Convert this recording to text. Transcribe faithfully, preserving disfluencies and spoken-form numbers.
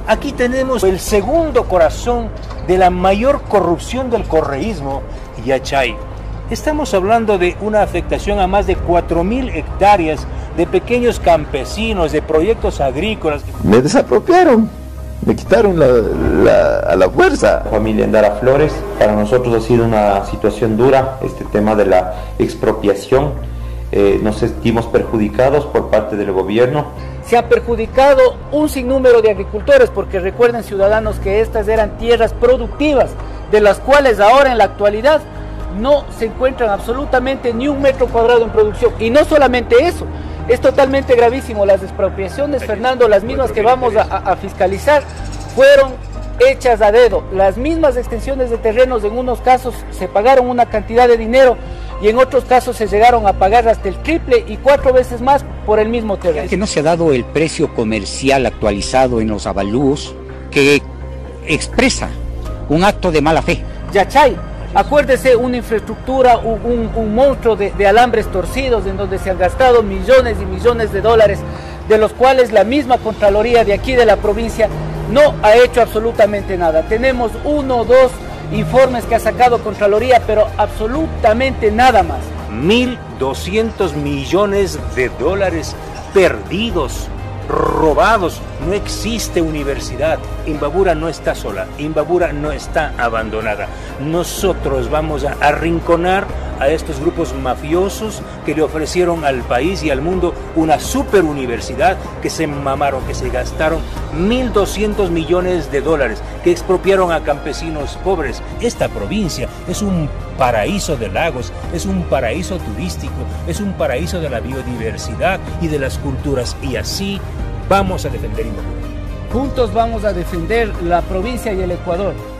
Aquí tenemos el segundo corazón de la mayor corrupción del correísmo, Yachay. Estamos hablando de una afectación a más de cuatro mil hectáreas de pequeños campesinos, de proyectos agrícolas. Me desapropiaron, me quitaron la, la, a la fuerza. La familia Endara Flores, para nosotros ha sido una situación dura, este tema de la expropiación. Eh, nos sentimos perjudicados por parte del gobierno. Se ha perjudicado un sinnúmero de agricultores, porque recuerden, ciudadanos, que estas eran tierras productivas, de las cuales ahora en la actualidad no se encuentran absolutamente ni un metro cuadrado en producción. Y no solamente eso, es totalmente gravísimo. Las expropiaciones, Fernando, las mismas que vamos a, a fiscalizar, fueron hechas a dedo. Las mismas extensiones de terrenos, en unos casos se pagaron una cantidad de dinero y en otros casos se llegaron a pagar hasta el triple y cuatro veces más por el mismo terreno. Que no se ha dado el precio comercial actualizado en los avalúos que expresa un acto de mala fe. Yachay, acuérdese, una infraestructura, un, un, un monstruo de, de alambres torcidos en donde se han gastado millones y millones de dólares, de los cuales la misma Contraloría de aquí de la provincia no ha hecho absolutamente nada. Tenemos uno o dos informes que ha sacado Contraloría, pero absolutamente nada más. mil doscientos millones de dólares perdidos, robados. No existe universidad. Imbabura no está sola, Imbabura no está abandonada. Nosotros vamos a arrinconar a estos grupos mafiosos que le ofrecieron al país y al mundo una super universidad, que se mamaron, que se gastaron mil doscientos millones de dólares, que expropiaron a campesinos pobres. Esta provincia es un paraíso de lagos, es un paraíso turístico, es un paraíso de la biodiversidad y de las culturas, y así vamos a defender Imbabura. Juntos vamos a defender la provincia y el Ecuador.